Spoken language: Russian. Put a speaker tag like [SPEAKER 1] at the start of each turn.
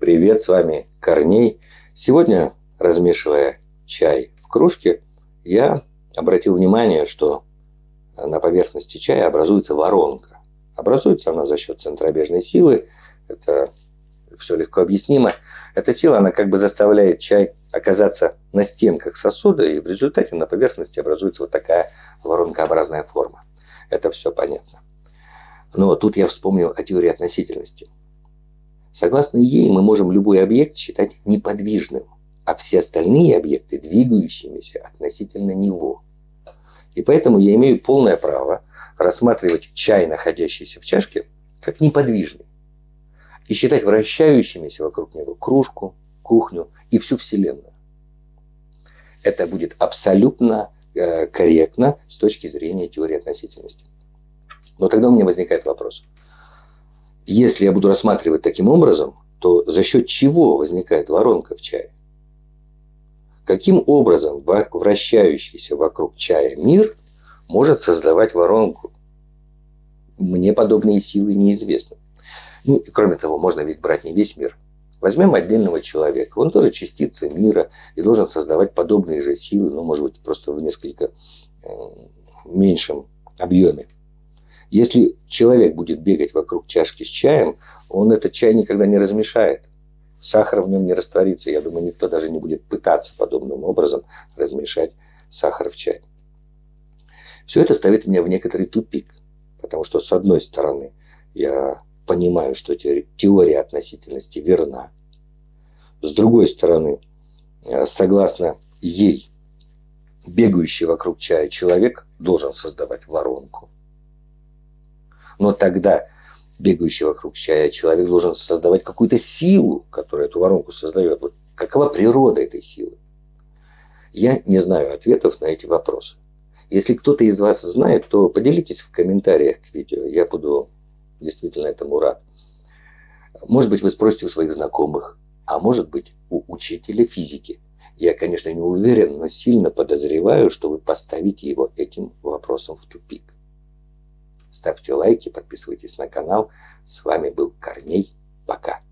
[SPEAKER 1] Привет, с вами Корней. Сегодня, размешивая чай в кружке, я обратил внимание, что на поверхности чая образуется воронка. Образуется она за счет центробежной силы. Это все легко объяснимо. Эта сила, она как бы заставляет чай оказаться на стенках сосуда, и в результате на поверхности образуется вот такая воронкообразная форма. Это все понятно. Но тут я вспомнил о теории относительности. Согласно ей, мы можем любой объект считать неподвижным, а все остальные объекты двигающимися относительно него. И поэтому я имею полное право рассматривать чай, находящийся в чашке, как неподвижный, и считать вращающимися вокруг него кружку, кухню и всю Вселенную. Это будет абсолютно корректно с точки зрения теории относительности. Но тогда у меня возникает вопрос. Если я буду рассматривать таким образом, то за счет чего возникает воронка в чае? Каким образом вращающийся вокруг чая мир может создавать воронку? Мне подобные силы неизвестны. Ну, и кроме того, можно ведь брать не весь мир. Возьмем отдельного человека. Он тоже частица мира и должен создавать подобные же силы, но, может быть, просто в несколько меньшем объеме. Если человек будет бегать вокруг чашки с чаем, он этот чай никогда не размешает. Сахар в нем не растворится. Я думаю, никто даже не будет пытаться подобным образом размешать сахар в чай. Все это ставит меня в некоторый тупик. Потому что, с одной стороны, я понимаю, что теория относительности верна. С другой стороны, согласно ей, бегающий вокруг чая человек должен создавать воронку. Но тогда бегающий вокруг чая человек должен создавать какую-то силу, которая эту воронку создает. Вот какова природа этой силы? Я не знаю ответов на эти вопросы. Если кто-то из вас знает, то поделитесь в комментариях к видео. Я буду действительно этому рад. Может быть, вы спросите у своих знакомых, а может быть, у учителя физики. Я, конечно, не уверен, но сильно подозреваю, что вы поставите его этим вопросом в тупик. Ставьте лайки, подписывайтесь на канал. С вами был Корней. Пока.